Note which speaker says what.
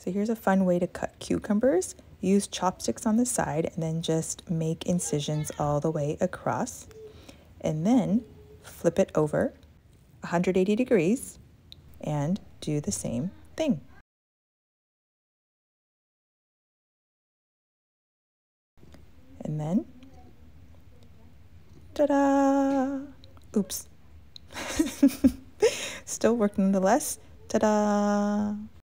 Speaker 1: So here's a fun way to cut cucumbers. Use chopsticks on the side and then just make incisions all the way across. And then flip it over 180 degrees and do the same thing. And then, ta-da! Oops. Still work nonetheless. Ta-da!